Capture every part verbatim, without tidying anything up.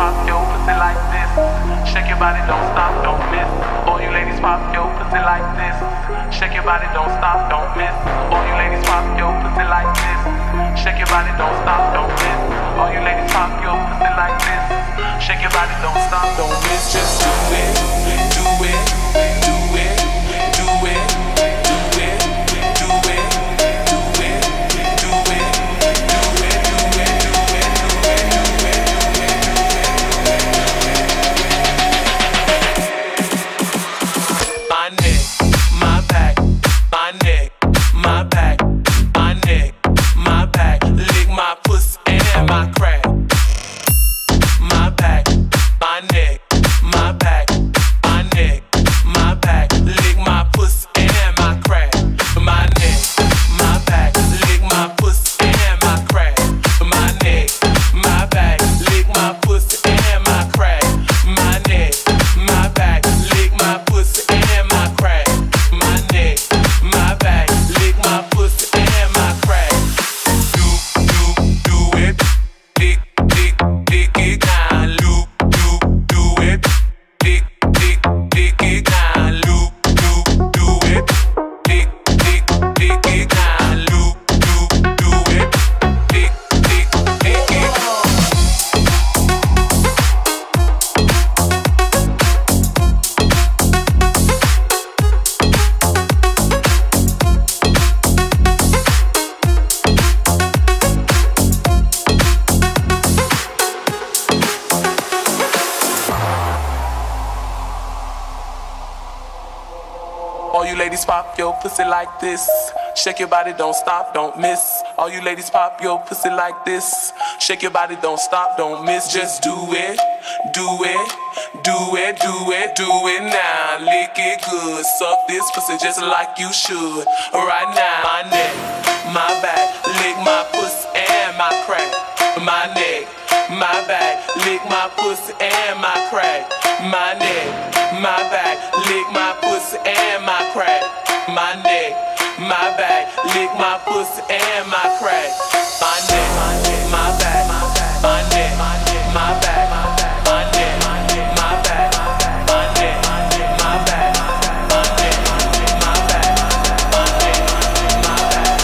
pop your pussy like this. Shake your body, don't stop, don't miss. All you ladies pop your pussy like this. Shake your body, don't stop, don't miss. All you ladies pop your pussy like this. Shake your body, don't stop, don't miss. All you ladies pop your pussy like this. Shake your body, don't stop, don't miss. Just do it, do it, do it, do it, do it, do it, do it, do it, do it, do it, do it, do it, do it. My neck, my back, my neck, my back, my neck, my back. Lick my pussy and my crack. My back, my neck, my back, my neck, my back. Lick my pussy and my crack. My neck, my back, lick my pussy and my crack. My neck, my back, lick my pussy and my crack. My neck, my back, lick my pussy and my crack. My neck, my back, lick my pussy and my crack. Do, do, do it. Dick, dick, dick it down. Loop, loop, do it. Dick, dick, dick it down. Loop, loop, do it. Dick, dick, dick it down. Loop, loop, do it. Dick, dick, dick it. All you ladies pop your pussy like this. Shake your body, don't stop, don't miss. All you ladies pop your pussy like this. Shake your body, don't stop, don't miss. Just do it, do it, do it, do it, do it now. Lick it good, suck this pussy just like you should. Right now, my neck, my back, lick my pussy and my crack. My neck, my back, lick my pussy and my crack. My neck, my back, lick my pussy and my crack. My neck, my back, lick my pussy and my crack. My neck, my back, my neck, my back, my neck, my back, my neck, my back, my neck, my back, my neck, my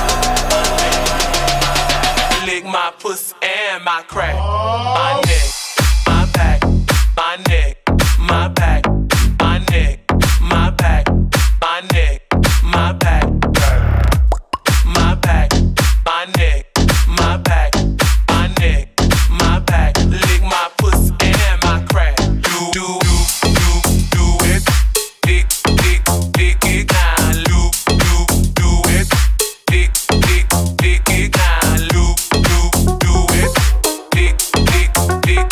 back, lick my pussy and my crack. My neck, my back, my neck, my back, my neck, my back, my neck, my back, my back, my neck, my back, my neck, my back. Lick my pussy and my crack. Do do do do do it. Dick dick dick it down. Loop loop do it. Dick dick dick it down. Loop loop do it. Dick dick dick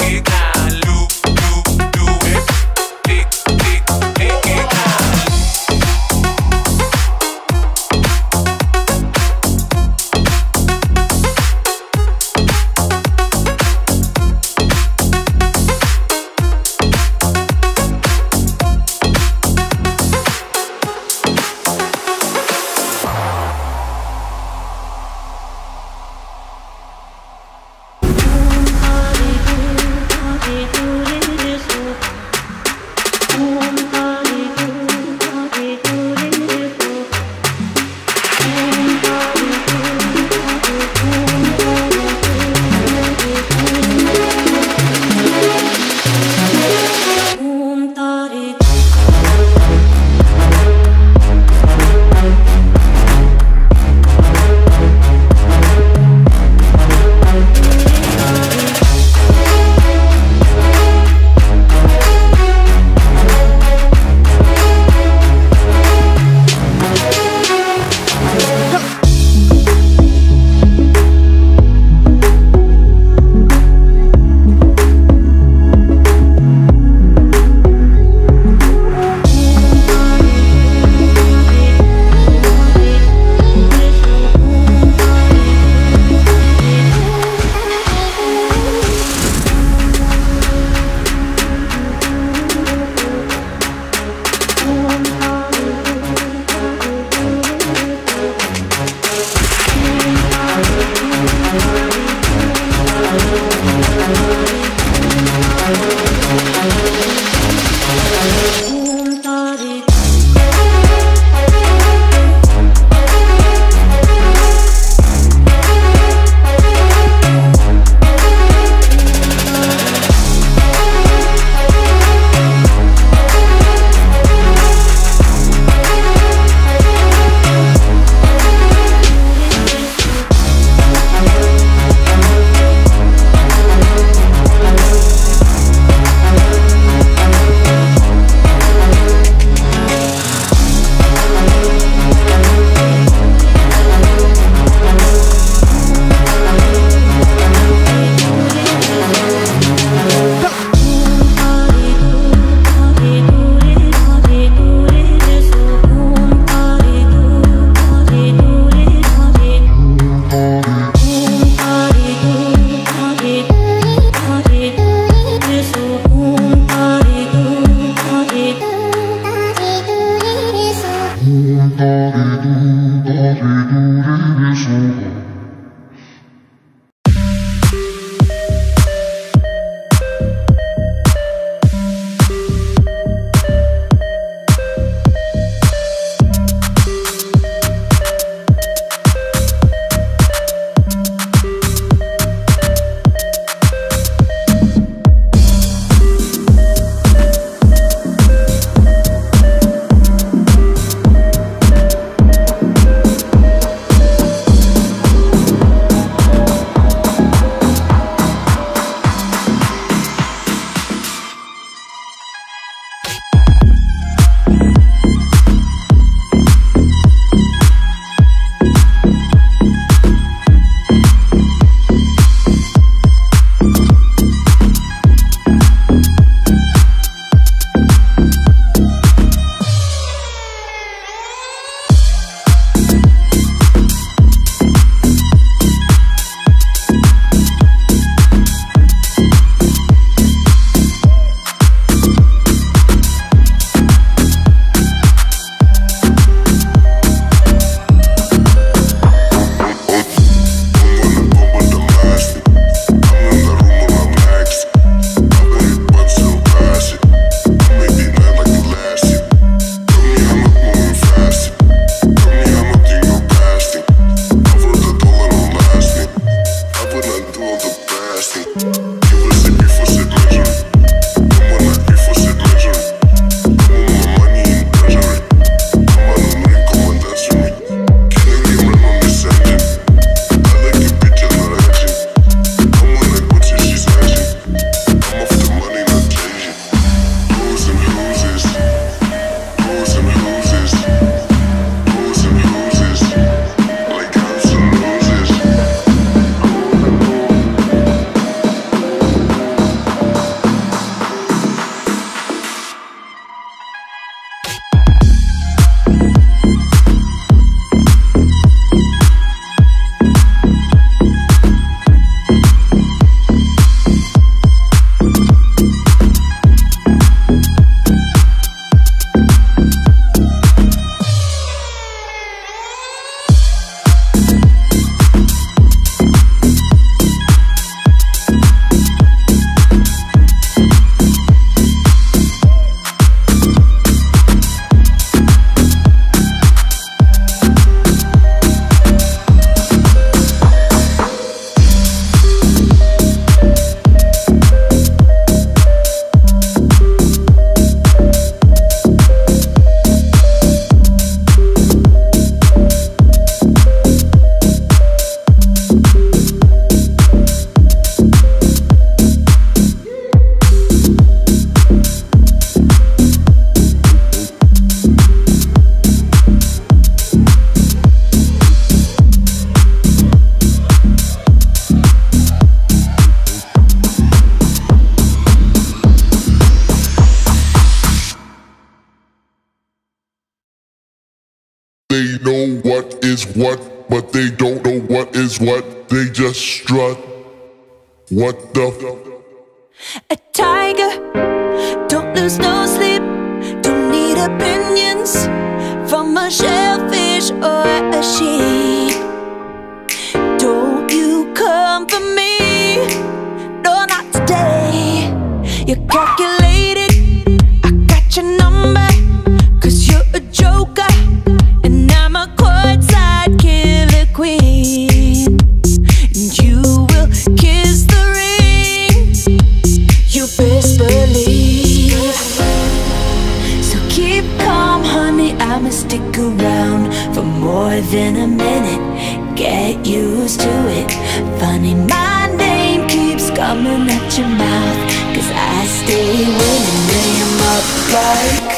what is what, but they don't know what is what. They just strut. What the f? A tiger, don't lose no sleep. Don't need opinions from a shellfish or a sheep. Don't you come for me, no, not today. You're calculated, I got your number, cause you're a joker and I'm a courtside killer queen. And you will kiss the ring, you best believe. So keep calm, honey, I'ma stick around for more than a minute. Get used to it. Funny, my name keeps coming at your mouth, cause I stay winning. Name up like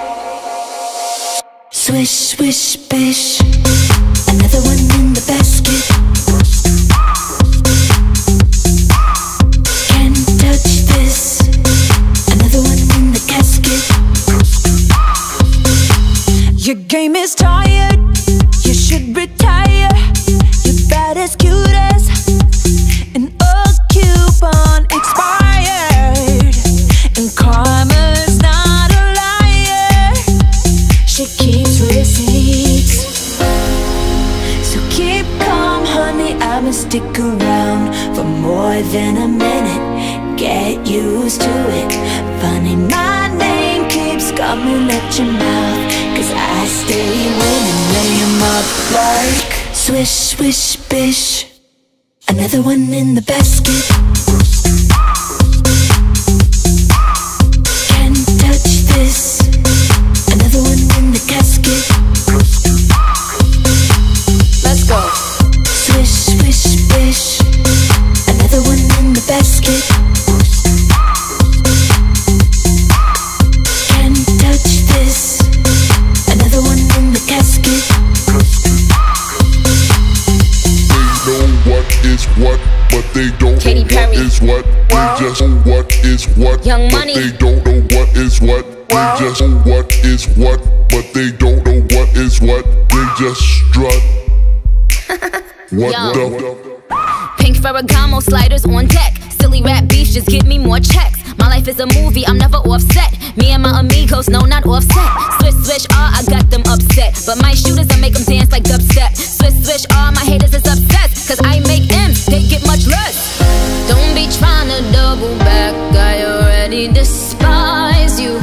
swish, swish, bish. Another one in the basket. Can't touch this. Another one in the casket. Your game is tired, you should retire. You're about as cute as an old coupon expired. And karma's not a liar, she keeps receipts. So keep calm, honey, I'ma stick around for more than a minute. Get used to it. Funny, my name keeps coming at your mouth, cause I stay winning. Lay 'em up like swish, swish, bish. Another one in the basket. Can't touch this. Another one in the casket. Let's go. Swish, swish, bish. Another one in the basket. Can't touch this. Another one in the casket. They know what is what, but they don't Katy know Perry. what is what. They just know what is what, Young but Money. they don't know what is what. They just know what is what, but they don't know what is what. They just strut. What Yo. the f? Pink Ferragamo sliders on deck. Silly rap beats just give me more checks. My life is a movie, I'm never offset. Me and my amigos, no, not offset. Swish, swish, ah, I got them upset. But my shooters, I make them dance like dubstep. Swish, swish, ah, my haters is obsessed. Cause I make M's, they get much less. Don't be trying to double back, I already despise you.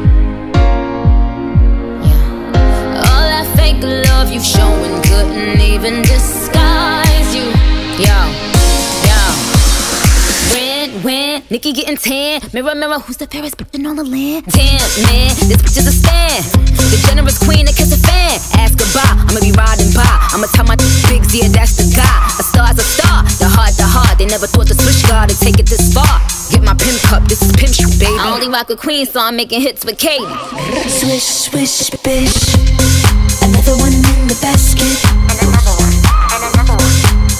Yeah. All that fake love you showing couldn't even disguise you. Yo, yo. When, when, Nikki getting tan. Mirror, mirror, who's the fairest bitch on the land? Damn, man, this bitch is a stan. The generous queen that kiss a fan. Ask goodbye, I'ma be riding by. I'ma tell my big Z, that's the guy. A star's a star, the heart, the heart. They never thought the switch guard would take it this far. Get my pimp cup, this is pimp shoot, baby. I only rock with queen, so I'm making hits with Katy. Swish, swish, bish. Another one in the basket. And another one, and another one.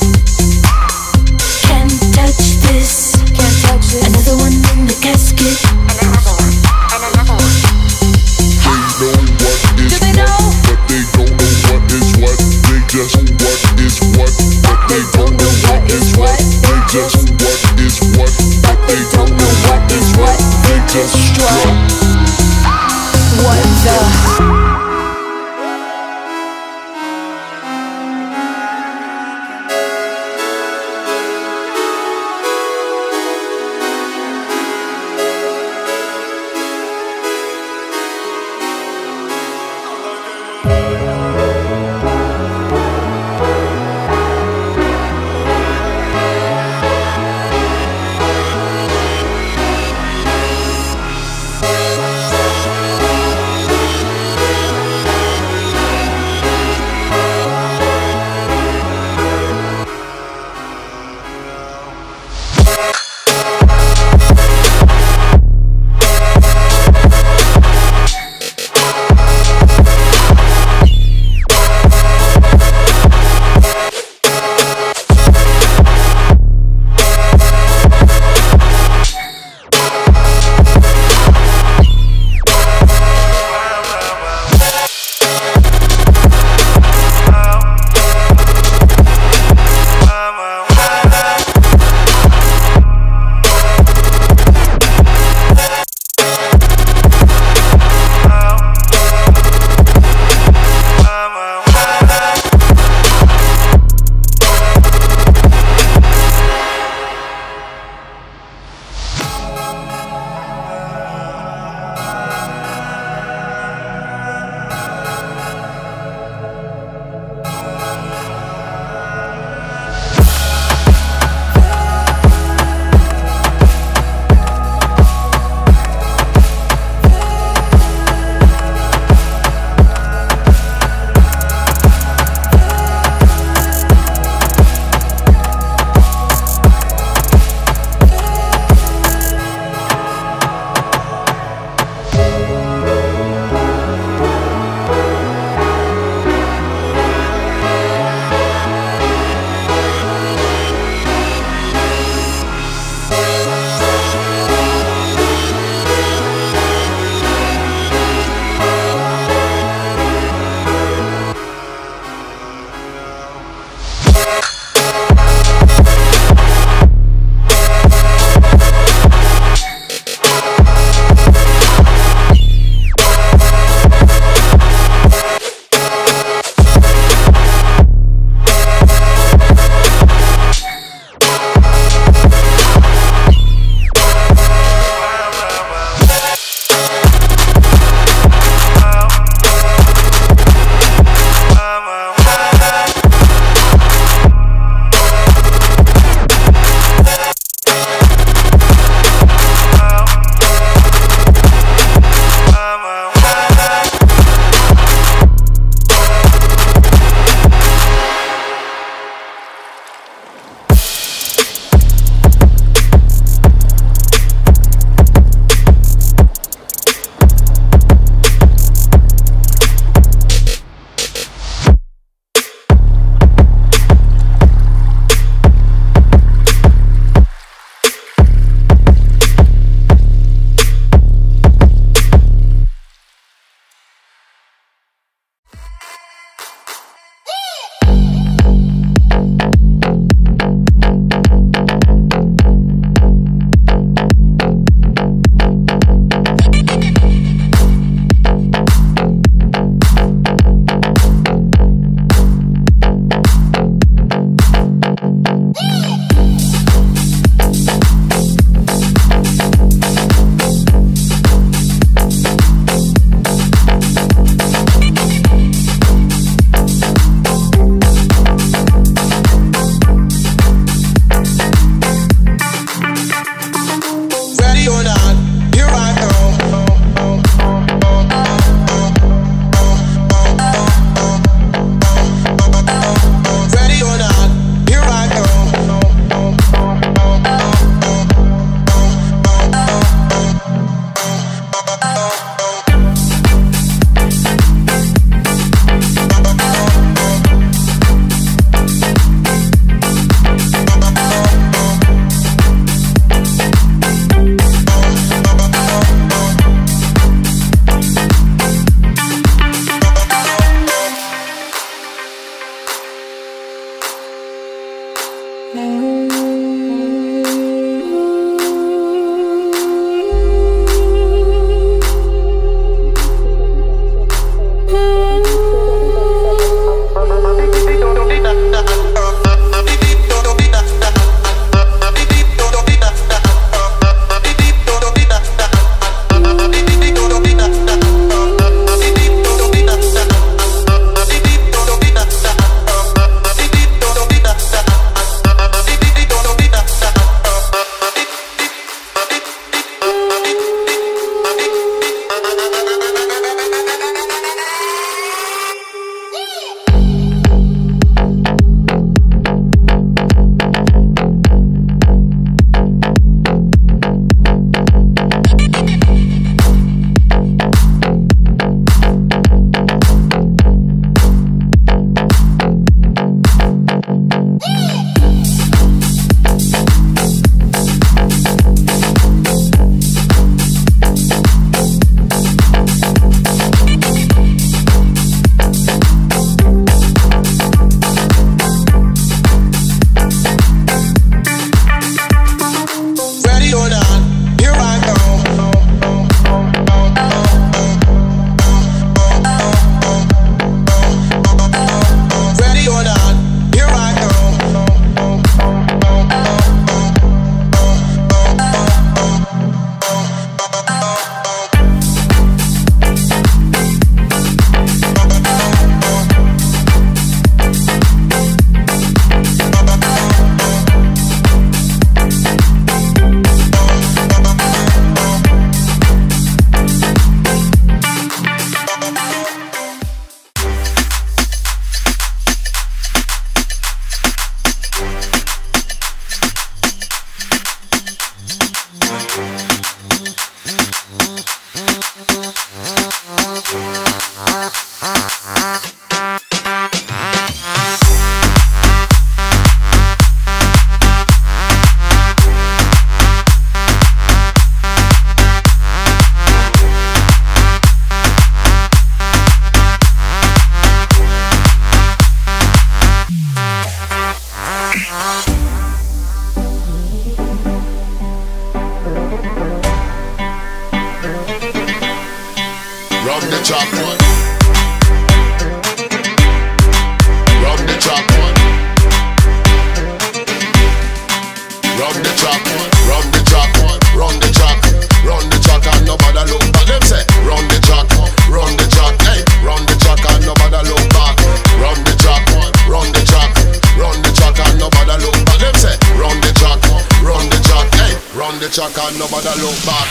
Can't touch this. Can't touch this. Another one in the casket. And another one, and another one. They know what is Do they know? what, but they don't know what is what. They just know what is what, but they don't know what is what. They just know what is what, but they don't know what is what. They just strut. What the? run the track, run the track, run the track, run the track and nobody look back. Them say, run the track, run the track, hey, run the track and nobody look back. Run the track, run the track, run the track and nobody look back. Them say, run the track, run the track, hey, run the track and nobody look back.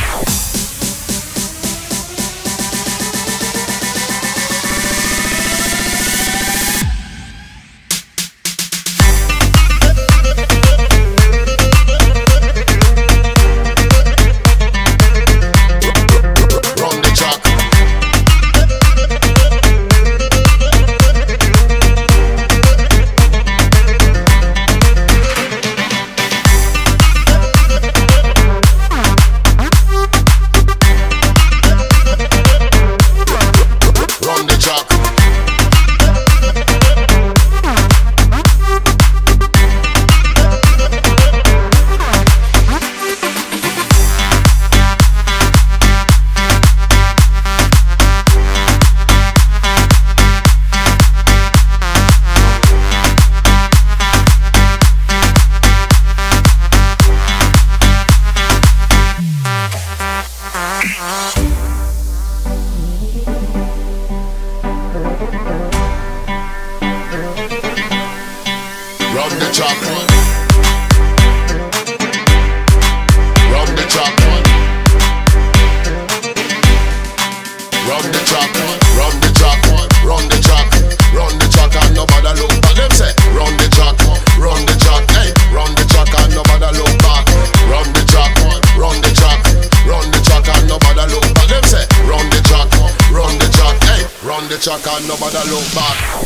Track and nobody look back.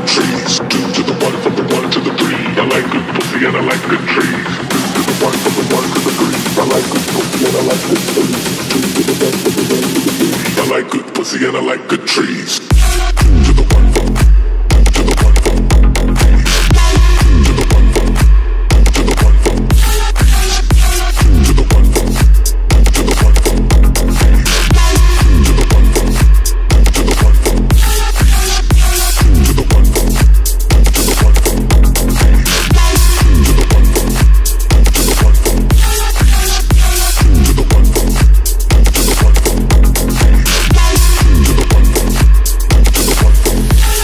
trees. Two to the one, from the one to the three. I like good pussy and I like good trees. Two to the one, from the one to the three. I like good pussy and I like good trees. Two to the one, from the one to the three. I like good pussy and I like good trees. Two to the one, from to the one, from to the one, from to the one, from to the one, from to the one, from to the one, from to the one, from to the one, from to the one, from to the one, from to the one, from to the one, from to the one, from to the one, from to the one, from.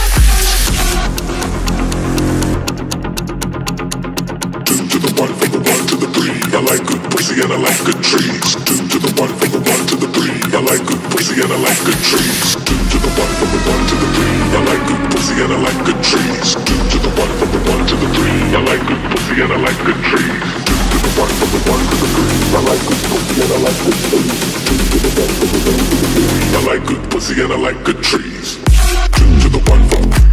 Two to the one, from the one to the three. I like good pussy and I like good trees. Two to the one, from the one to the three. I like good pussy and I like good trees. Two to the one, from the one to the three. I like good pussy and I like good trees. Two to the one, from the one to the three. I like good pussy and I like good trees. Two to the one, from the one to the three. I like good pussy and I like good trees. Two to the one, from the one to the three. I like good pussy and I like good trees. Two to the one, from